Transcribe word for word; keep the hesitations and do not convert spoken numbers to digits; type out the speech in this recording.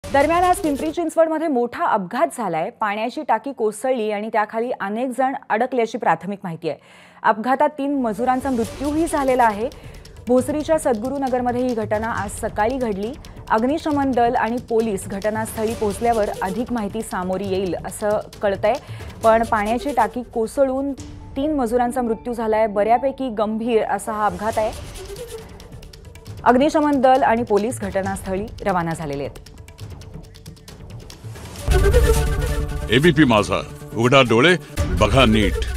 दरम्यान आज पिंपरी चिंचवडमध्ये मोठा अपघात झालाय। पाण्याची टाकी कोसळली आणि त्याखाली अनेक जण अडकल्याची प्राथमिक माहिती आहे। अपघातात तीन मजुरांचा मृत्यूही झालेला आहे। भोसरीच्या सद्गुरुनगरमध्ये ही घटना आज सकाळी घडली। अग्निशमन दल आणि पोलीस घटनास्थळी पोहोचल्यावर अधिक माहिती सामोरी येईल असं कळतंय। पण पाण्याची टाकी कोसळून तीन मजुरांचा मृत्यू झालाय। बऱ्यापैकी गंभीर असा हा अपघात आहे। अग्निशमन दल आणि पोलीस घटनास्थळी रवाना झालेले आहेत। एबीपी माझा, उघडा डोळे बघा नीट।